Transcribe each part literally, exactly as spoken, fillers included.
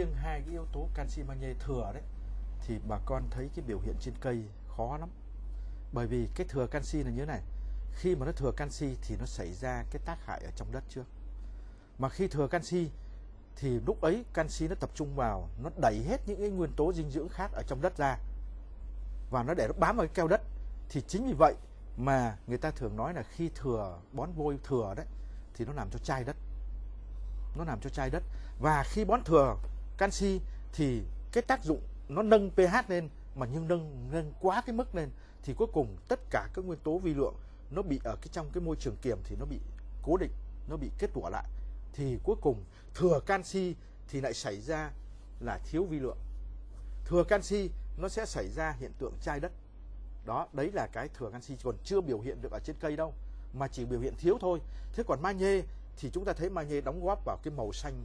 riêng hai cái yếu tố canxi magie thừa đấy thì bà con thấy cái biểu hiện trên cây khó lắm. Bởi vì cái thừa canxi là như thế này, khi mà nó thừa canxi thì nó xảy ra cái tác hại ở trong đất trước. Mà khi thừa canxi thì lúc ấy canxi nó tập trung vào, nó đẩy hết những cái nguyên tố dinh dưỡng khác ở trong đất ra và nó để nó bám vào cái keo đất. Thì chính vì vậy mà người ta thường nói là khi thừa bón vôi thừa đấy thì nó làm cho chai đất. Nó làm cho chai đất. Và khi bón thừa canxi thì cái tác dụng nó nâng pH lên, mà nhưng nâng nâng quá cái mức lên thì cuối cùng tất cả các nguyên tố vi lượng nó bị ở cái trong cái môi trường kiềm thì nó bị cố định, nó bị kết tủa lại. Thì cuối cùng thừa canxi thì lại xảy ra là thiếu vi lượng. Thừa canxi nó sẽ xảy ra hiện tượng chai đất. Đó, đấy là cái thừa canxi, còn chưa biểu hiện được ở trên cây đâu, mà chỉ biểu hiện thiếu thôi. Thế còn magie thì chúng ta thấy magie đóng góp vào cái màu xanh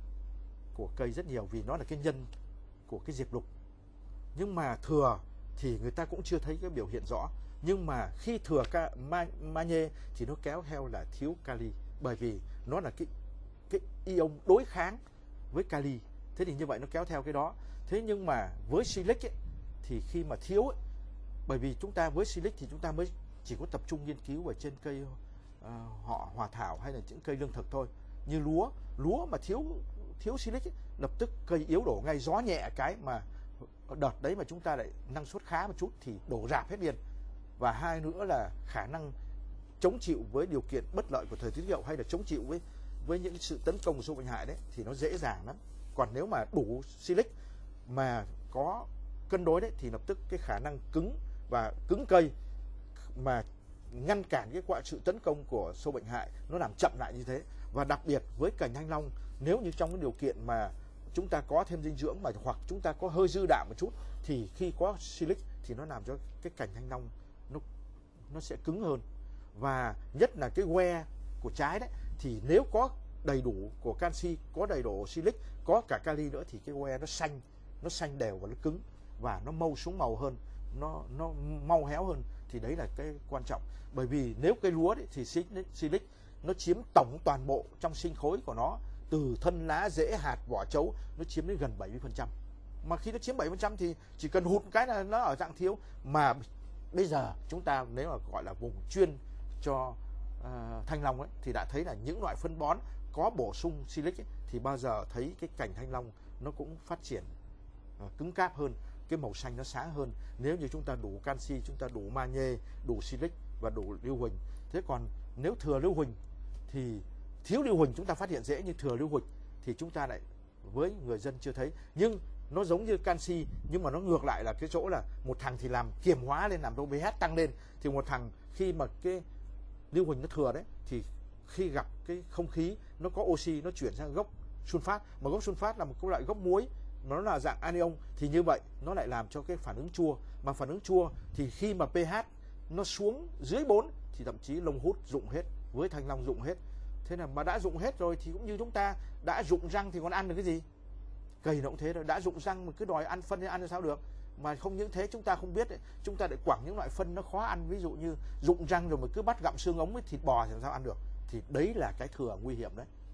của cây rất nhiều, vì nó là cái nhân của cái diệp lục. Nhưng mà thừa thì người ta cũng chưa thấy cái biểu hiện rõ. Nhưng mà khi thừa ca, ma, magie thì nó kéo theo là thiếu kali, bởi vì nó là cái cái ion đối kháng với kali. Thế thì như vậy nó kéo theo cái đó. Thế nhưng mà với silic ấy, thì khi mà thiếu ấy, bởi vì chúng ta với silic thì chúng ta mới chỉ có tập trung nghiên cứu ở trên cây uh, họ hòa thảo hay là những cây lương thực thôi. Như lúa, lúa mà thiếu thiếu silic ấy, lập tức cây yếu đổ ngay, gió nhẹ cái mà đợt đấy mà chúng ta lại năng suất khá một chút thì đổ rạp hết liền. Và hai nữa là khả năng chống chịu với điều kiện bất lợi của thời tiết khí hậu hay là chống chịu với với những sự tấn công của sâu bệnh hại đấy thì nó dễ dàng lắm. Còn nếu mà đủ silic mà có cân đối đấy thì lập tức cái khả năng cứng và cứng cây mà ngăn cản cái quả sự tấn công của sâu bệnh hại nó làm chậm lại như thế. Và đặc biệt với cành thanh long, nếu như trong cái điều kiện mà chúng ta có thêm dinh dưỡng mà hoặc chúng ta có hơi dư đạm một chút thì khi có silic thì nó làm cho cái cành thanh long nó nó sẽ cứng hơn. Và nhất là cái que của trái đấy thì nếu có đầy đủ của canxi, có đầy đủ silic, có cả kali nữa thì cái que nó xanh, nó xanh đều và nó cứng và nó mau xuống màu hơn, nó nó mau héo hơn. Thì đấy là cái quan trọng. Bởi vì nếu cây lúa đấy, thì silic nó chiếm tổng toàn bộ trong sinh khối của nó, từ thân lá, rễ, hạt, vỏ trấu, nó chiếm đến gần bảy mươi phần trăm. Mà khi nó chiếm bảy mươi phần trăm thì chỉ cần hụt một cái là nó ở dạng thiếu. Mà bây giờ chúng ta nếu mà gọi là vùng chuyên cho uh, thanh long ấy, thì đã thấy là những loại phân bón có bổ sung silic ấy, thì bao giờ thấy cái cành thanh long nó cũng phát triển uh, cứng cáp hơn, cái màu xanh nó sáng hơn. Nếu như chúng ta đủ canxi, chúng ta đủ magie, đủ silic và đủ lưu huỳnh. Thế còn nếu thừa lưu huỳnh thì thiếu lưu huỳnh chúng ta phát hiện dễ, như thừa lưu huỳnh thì chúng ta lại với người dân chưa thấy. Nhưng nó giống như canxi, nhưng mà nó ngược lại là cái chỗ là một thằng thì làm kiềm hóa lên, làm cho pH tăng lên, thì một thằng khi mà cái lưu huỳnh nó thừa đấy thì khi gặp cái không khí nó có oxy, nó chuyển sang gốc sunfat, mà gốc sunfat là một loại gốc muối, nó là dạng anion, thì như vậy nó lại làm cho cái phản ứng chua. Mà phản ứng chua thì khi mà pH nó xuống dưới bốn thì thậm chí lông hút rụng hết, với thanh long rụng hết. Thế là mà đã rụng hết rồi thì cũng như chúng ta đã rụng răng thì còn ăn được cái gì? Cây nó cũng thế rồi, đã rụng răng mà cứ đòi ăn phân thì ăn thì sao được? Mà không những thế chúng ta không biết ấy, chúng ta lại quẳng những loại phân nó khó ăn, ví dụ như rụng răng rồi mà cứ bắt gặm xương ống với thịt bò thì làm sao ăn được? Thì đấy là cái thừa nguy hiểm đấy.